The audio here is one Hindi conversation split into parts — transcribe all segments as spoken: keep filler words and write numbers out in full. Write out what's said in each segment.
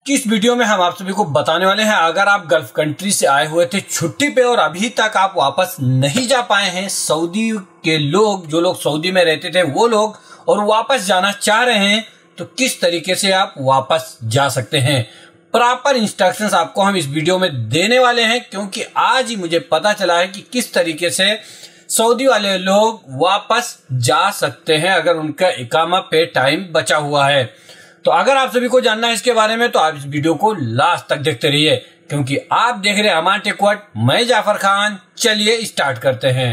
इस वीडियो में हम आप सभी को बताने वाले हैं, अगर आप गल्फ कंट्री से आए हुए थे छुट्टी पे और अभी तक आप वापस नहीं जा पाए हैं, सऊदी के लोग, जो लोग सऊदी में रहते थे वो लोग, और वापस जाना चाह रहे हैं, तो किस तरीके से आप वापस जा सकते हैं। प्रॉपर इंस्ट्रक्शंस आपको हम इस वीडियो में देने वाले हैं, क्योंकि आज ही मुझे पता चला है कि किस तरीके से सऊदी वाले लोग वापस जा सकते हैं अगर उनका इकामा पे टाइम बचा हुआ है। तो अगर आप सभी को जानना है इसके बारे में तो आप इस वीडियो को लास्ट तक देखते रहिए, क्योंकि आप देख रहे हैं अमान टेक वर्ल्ड। मैं जाफर खान, चलिए स्टार्ट करते हैं।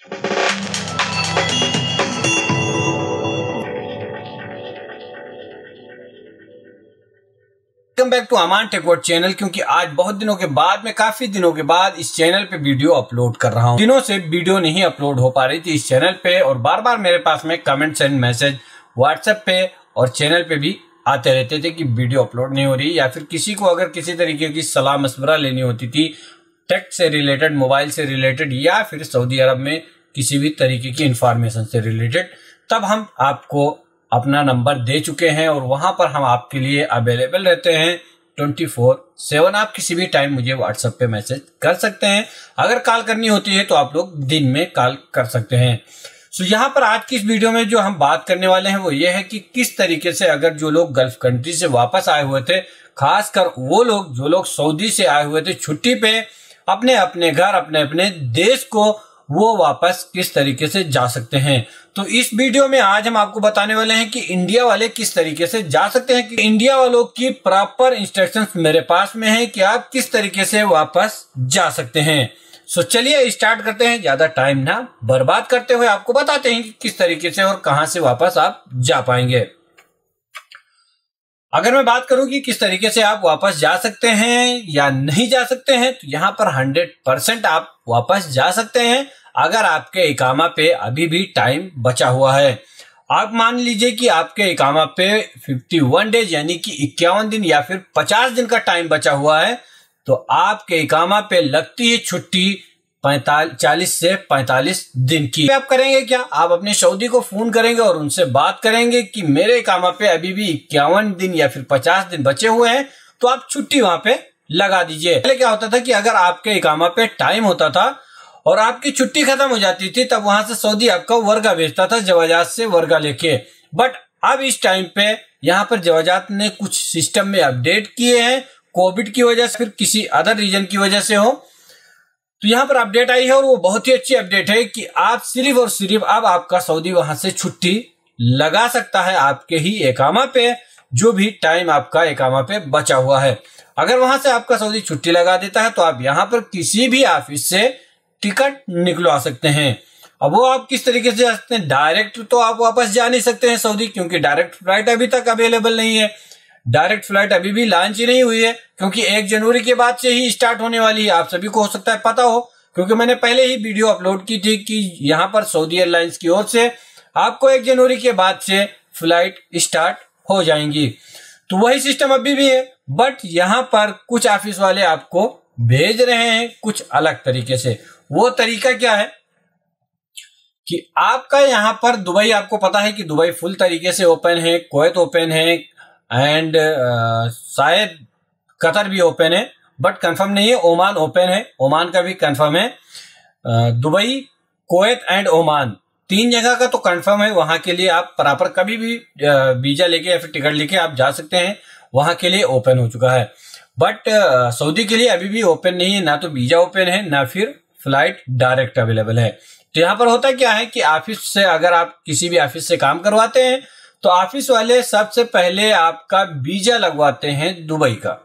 Welcome back to Aman tech world channel. क्योंकि आज बहुत दिनों के बाद, मैं काफी दिनों के बाद इस चैनल पे वीडियो अपलोड कर रहा हूँ। दिनों से वीडियो नहीं अपलोड हो पा रही थी इस चैनल पे, और बार बार मेरे पास में कमेंट्स एंड मैसेज व्हाट्सएप पे और चैनल पे भी आते रहते थे कि वीडियो अपलोड नहीं हो रही, या फिर किसी को अगर किसी तरीके की सलाह मशवरा लेनी होती थी टेक से रिलेटेड, मोबाइल से रिलेटेड, या फिर सऊदी अरब में किसी भी तरीके की इंफॉर्मेशन से रिलेटेड, तब हम आपको अपना नंबर दे चुके हैं और वहां पर हम आपके लिए अवेलेबल रहते हैं ट्वेंटी फोर सेवन। आप किसी भी टाइम मुझे व्हाट्सएप पे मैसेज कर सकते हैं। अगर कॉल करनी होती है तो आप लोग दिन में कॉल कर सकते हैं। सो so, यहाँ पर आज की इस वीडियो में जो हम बात करने वाले हैं वो ये है कि किस तरीके से अगर जो लोग गल्फ कंट्री से वापस आए हुए थे, खासकर वो लोग जो लोग सऊदी से आए हुए थे छुट्टी पे, अपने अपने घर, अपने अपने देश को, वो वापस किस तरीके से जा सकते हैं। तो इस वीडियो में आज हम आपको बताने वाले हैं कि इंडिया वाले किस तरीके से जा सकते हैं। कि इंडिया वालों की प्रॉपर इंस्ट्रक्शंस मेरे पास में है कि आप किस तरीके से वापस जा सकते हैं। सो so, चलिए स्टार्ट करते हैं। ज्यादा टाइम ना बर्बाद करते हुए आपको बताते हैं कि किस तरीके से और कहां से वापस आप जा पाएंगे। अगर मैं बात करूं कि किस तरीके से आप वापस जा सकते हैं या नहीं जा सकते हैं, तो यहां पर हंड्रेड परसेंट आप वापस जा सकते हैं अगर आपके इकामा पे अभी भी टाइम बचा हुआ है। आप मान लीजिए कि आपके इकामा पे इक्यावन डेज यानी कि इक्यावन दिन या फिर पचास दिन का टाइम बचा हुआ है, तो आपके इकामा पे लगती है छुट्टी पैंतालीस चालीस से पैंतालीस दिन की। आप करेंगे क्या? आप अपने सऊदी को फोन करेंगे और उनसे बात करेंगे कि मेरे इकामा पे अभी भी इक्यावन दिन या फिर पचास दिन बचे हुए हैं, तो आप छुट्टी वहां पे लगा दीजिए। पहले क्या होता था कि अगर आपके इकामा पे टाइम होता था और आपकी छुट्टी खत्म हो जाती थी, तब वहां से सऊदी आपका वर्गा भेजता था जवाजात से वर्गा लेके। बट अब इस टाइम पे यहाँ पर जवाजात ने कुछ सिस्टम में अपडेट किए हैं, कोविड की वजह से, फिर किसी अदर रीजन की वजह से हो, तो यहाँ पर अपडेट आई है और वो बहुत ही अच्छी अपडेट है कि आप सिर्फ और सिर्फ अब आपका सऊदी वहां से छुट्टी लगा सकता है आपके ही इकामा पे, जो भी टाइम आपका इकामा पे बचा हुआ है। अगर वहां से आपका सऊदी छुट्टी लगा देता है तो आप यहाँ पर किसी भी ऑफिस से टिकट निकलवा सकते हैं। अब वो आप किस तरीके से जा सकते हैं? डायरेक्ट तो आप वापस जा नहीं सकते हैं सऊदी, क्योंकि डायरेक्ट फ्लाइट अभी तक अवेलेबल नहीं है। डायरेक्ट फ्लाइट अभी भी लॉन्च ही नहीं हुई है, क्योंकि एक जनवरी के बाद से ही स्टार्ट होने वाली है। आप सभी को हो सकता है पता हो, क्योंकि मैंने पहले ही वीडियो अपलोड की थी कि यहाँ पर सऊदी एयरलाइंस की ओर से आपको एक जनवरी के बाद से फ्लाइट स्टार्ट हो जाएंगी। तो वही सिस्टम अभी भी है, बट यहाँ पर कुछ ऑफिस वाले आपको भेज रहे हैं कुछ अलग तरीके से। वो तरीका क्या है कि आपका यहाँ पर दुबई, आपको पता है कि दुबई फुल तरीके से ओपन है, कुवैत ओपन है, एंड uh, शायद कतर भी ओपन है, बट कंफर्म नहीं है। ओमान ओपन है, ओमान का भी कंफर्म है। uh, Dubai, Kuwait and Oman, तीन जगह का तो कंफर्म है। वहां के लिए आप प्रॉपर कभी भी वीजा लेके या फिर टिकट लेके आप जा सकते हैं, वहां के लिए ओपन हो चुका है। बट uh, सऊदी के लिए अभी भी ओपन नहीं है, ना तो वीजा ओपन है ना फिर फ्लाइट डायरेक्ट अवेलेबल है। तो यहाँ पर होता क्या है कि ऑफिस से, अगर आप किसी भी ऑफिस से काम करवाते हैं तो ऑफिस वाले सबसे पहले आपका वीजा लगवाते हैं दुबई का।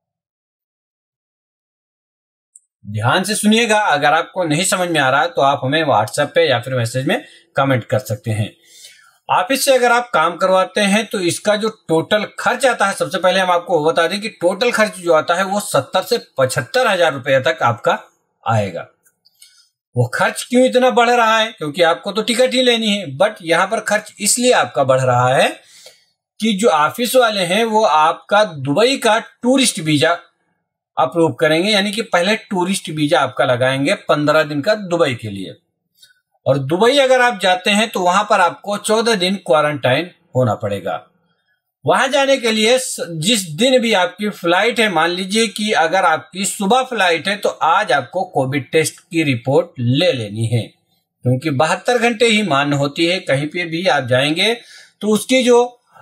ध्यान से सुनिएगा, अगर आपको नहीं समझ में आ रहा है तो आप हमें व्हाट्सएप पे या फिर मैसेज में कमेंट कर सकते हैं। ऑफिस से अगर आप काम करवाते हैं तो इसका जो टोटल खर्च आता है, सबसे पहले हम आपको बता दें कि टोटल खर्च जो आता है वो सत्तर से पचहत्तर हजार रुपये तक आपका आएगा। वो खर्च क्यों इतना बढ़ रहा है? क्योंकि आपको तो टिकट ही लेनी है, बट यहाँ पर खर्च इसलिए आपका बढ़ रहा है कि जो ऑफिस वाले हैं वो आपका दुबई का टूरिस्ट वीजा अप्रूव करेंगे, यानी कि पहले टूरिस्ट वीजा आपका लगाएंगे पंद्रह दिन का दुबई के लिए। और दुबई अगर आप जाते हैं तो वहां पर आपको चौदह दिन क्वारंटाइन होना पड़ेगा। वहां जाने के लिए जिस दिन भी आपकी फ्लाइट है, मान लीजिए कि अगर आपकी सुबह फ्लाइट है तो आज आपको कोविड टेस्ट की रिपोर्ट ले लेनी है, क्योंकि बहत्तर घंटे ही मान्य होती है। कहीं पे भी आप जाएंगे तो उसकी जो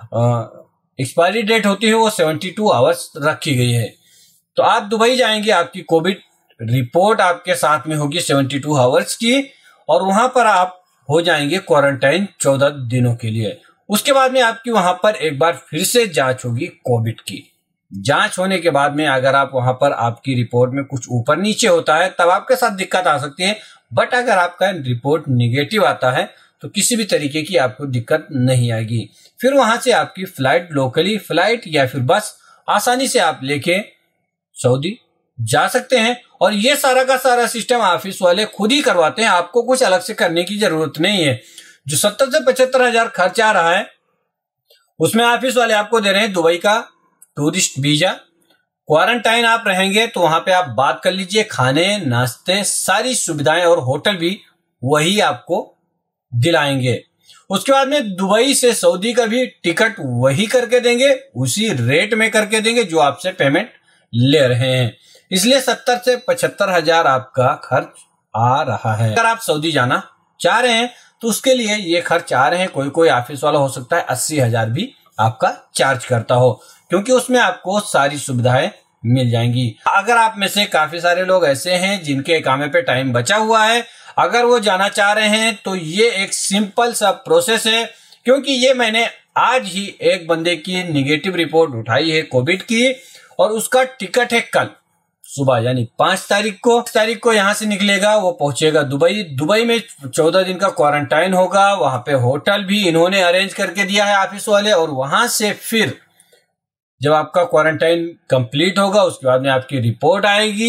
एक्सपायरी डेट होती है वो बहत्तर आवर्स रखी गई है। तो आप दुबई जाएंगे, आपकी कोविड रिपोर्ट आपके साथ में होगी बहत्तर आवर्स की, और वहां पर आप हो जाएंगे क्वारंटाइन चौदह दिनों के लिए। उसके बाद में आपकी वहां पर एक बार फिर से जांच होगी कोविड की। जांच होने के बाद में अगर आप वहां पर आपकी रिपोर्ट में कुछ ऊपर नीचे होता है तब आपके साथ दिक्कत आ सकती है, बट अगर आपका रिपोर्ट निगेटिव आता है तो किसी भी तरीके की आपको दिक्कत नहीं आएगी। फिर वहां से आपकी फ्लाइट, लोकली फ्लाइट या फिर बस, आसानी से आप लेके सऊदी जा सकते हैं। और ये सारा का सारा सिस्टम ऑफिस वाले खुद ही करवाते हैं, आपको कुछ अलग से करने की जरूरत नहीं है। जो सत्तर से पचहत्तर हजार खर्च आ रहा है उसमें ऑफिस वाले आपको दे रहे हैं दुबई का टूरिस्ट वीजा। क्वारंटाइन आप रहेंगे तो वहां पे आप बात कर लीजिए, खाने नाश्ते सारी सुविधाएं और होटल भी वही आपको दिलाएंगे। उसके बाद में दुबई से सऊदी का भी टिकट वही करके देंगे, उसी रेट में करके देंगे जो आपसे पेमेंट ले रहे हैं। इसलिए सत्तर से पचहत्तर हजार आपका खर्च आ रहा है। अगर आप सऊदी जाना चाह रहे हैं तो उसके लिए ये खर्च आ रहे हैं। कोई कोई ऑफिस वाला हो सकता है अस्सी हजार भी आपका चार्ज करता हो, क्योंकि उसमें आपको सारी सुविधाएं मिल जाएंगी। अगर आप में से काफी सारे लोग ऐसे हैं जिनके इकामे पे टाइम बचा हुआ है, अगर वो जाना चाह रहे हैं तो ये एक सिंपल सा प्रोसेस है, क्योंकि ये मैंने आज ही एक बंदे की निगेटिव रिपोर्ट उठाई है कोविड की, और उसका टिकट है कल सुबह यानी पांच तारीख को तारीख को यहां से निकलेगा, वो पहुंचेगा दुबई। दुबई में चौदह दिन का क्वारंटाइन होगा, वहां पे होटल भी इन्होंने अरेंज करके दिया है ऑफिस वाले, और वहां से फिर जब आपका क्वारंटाइन कंप्लीट होगा उसके बाद में आपकी रिपोर्ट आएगी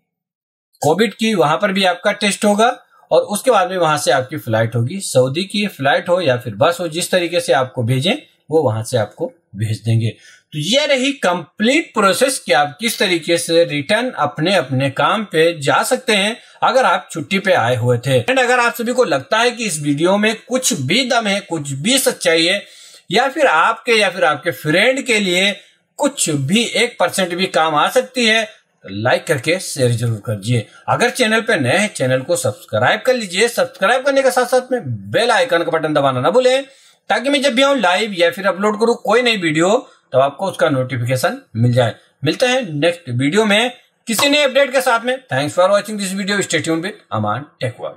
कोविड की, वहां पर भी आपका टेस्ट होगा, और उसके बाद में वहां से आपकी फ्लाइट होगी। सऊदी की फ्लाइट हो या फिर बस हो, जिस तरीके से आपको भेजें वो वहां से आपको भेज देंगे। तो ये रही कंप्लीट प्रोसेस कि आप किस तरीके से रिटर्न अपने अपने काम पे जा सकते हैं अगर आप छुट्टी पे आए हुए थे। एंड अगर आप सभी को लगता है कि इस वीडियो में कुछ भी दम है, कुछ भी सच्चाई है, या फिर आपके या फिर आपके फ्रेंड के लिए कुछ भी एक परसेंट भी काम आ सकती है, तो लाइक करके शेयर जरूर करिए। अगर चैनल पे नए हैं चैनल को सब्सक्राइब कर लीजिए। सब्सक्राइब करने के साथ साथ में बेल आइकन का बटन दबाना ना भूलें, ताकि मैं जब भी आऊं लाइव या फिर अपलोड करूं कोई नई वीडियो तो आपको उसका नोटिफिकेशन मिल जाए। मिलते हैं नेक्स्ट वीडियो में किसी नए अपडेट के साथ में। Thanks for watching this video. Stay tuned with Aman tech world.